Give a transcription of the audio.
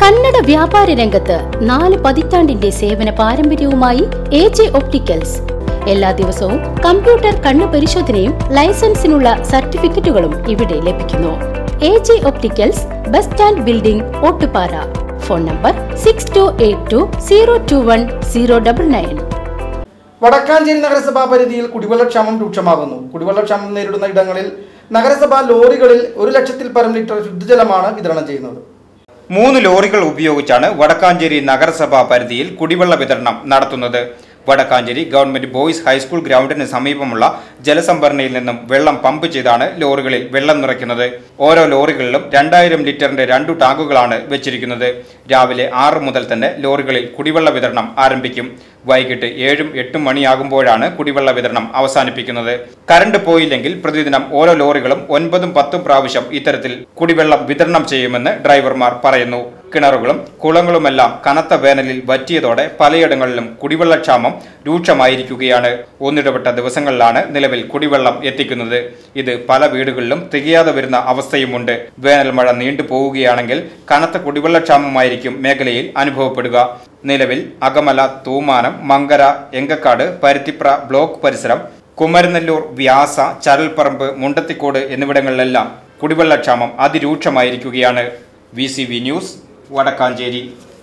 കന്നഡ വ്യാപാര രംഗത്ത് 4 പതിറ്റാണ്ടിന്റെ സേവന പാരമ്പര്യവുമായി AJ ഒപ്റ്റിക്കൽസ്. എല്ലാ ദിവസവും കമ്പ്യൂട്ടർ കണ്ണു പരിശോധനയും ലൈസൻസിനുള്ള സർട്ടിഫിക്കറ്റുകളും ഇവിടെ ലഭിക്കുന്നു. AJ opticals, bus stand building, Ottupara. Phone number 6282021099. Vadakkanchery നഗരസഭാ പരിധിയിൽ കുടിവെള്ളക്ഷാമം രൂക്ഷമാകുന്നു. കുടിവെള്ളക്ഷാമം നേരിടുന്ന ഇടങ്ങളിൽ നഗരസഭാ ലോറികളിൽ 1 ലക്ഷത്തിൽ പരം ലിറ്റർ ശുദ്ധജലമാണ് വിതരണം ചെയ്യുന്നത്. 3 ലോറികൾ ഉപയോഗിച്ചാണ് വടക്കാഞ്ചേരി നഗരസഭാ പരിധിയിൽ കുടിവെള്ള വിതരണം നടത്തുന്നത്. വടക്കാഞ്ചേരി ഗവൺമെന്റ് ബോയ്സ് ഹൈസ്കൂൾ ഗ്രൗണ്ടിന് സമീപമുള്ള ജലസംഭരണിയിൽ നിന്നും വെള്ളം പമ്പ് ചെയ്താണ് ലോറികളിൽ വെള്ളം നിറയ്ക്കുന്നത്. ഓരോ ലോറികളിലും 2000 ലിറ്ററിന്റെ 2 ടാങ്കുകളാണ് വെച്ചിരിക്കുന്നത്. രാവിലെ 6 മുതൽ തന്നെ ലോറികളിൽ കുടിവെള്ള വിതരണം ആരംഭിക്കും. വൈകിട്ട് 7-8 മണിയാകുമ്പോഴാണ് കുടിവെള്ള വിതരണം അവസാനിപ്പിക്കുന്നത്. കറണ്ട് പോയില്ലെങ്കിൽ പ്രതിദിനം ഓരോ ലോറികളും 9-10 പ്രാവശ്യം ഇത്തരത്തിൽ കുടിവെള്ളം വിതരണം ചെയ്യുമെന്ന് ഡ്രൈവർമാർ പറയുന്നു. കിണറുകളും കുളങ്ങളുമെല്ലാം കനത്ത വേനലിൽ വറ്റിയതോടെ പലയിടങ്ങളിലും കുടിവെള്ളക്ഷാമം രൂക്ഷമായിരിക്കുകയാണ്. ഒന്നിടവിട്ട ദിവസങ്ങളിലാണ് നിലവിൽ കുടിവെള്ളം എത്തിക്കുന്നത്. ഇത് പല വീടുകളിലും തികയാതെ വരുന്ന അവസ്ഥയുമുണ്ട്. വേനൽ മഴ നീണ്ടു പോവുകയാണെങ്കിൽ കനത്ത കുടിവെള്ളക്ഷാമമായിരിക്കും മേഖലയിൽ അനുഭവപ്പെടുക. നിലവിൽ അകമല, തൂമാനം, മങ്കര, എങ്കക്കാട്, പരുത്തിപ്ര ബ്ലോക്ക് പരിസരം, കുമരനെല്ലൂർ, വ്യാസ, ചരൽപ്പറമ്പ്, മുണ്ടത്തിക്കോട് എന്നിവിടങ്ങളിലെല്ലാം കുടിവെള്ളക്ഷാമം അതിരൂക്ഷമായിരിക്കുകയാണ്. VCV news, Vadakkanchery.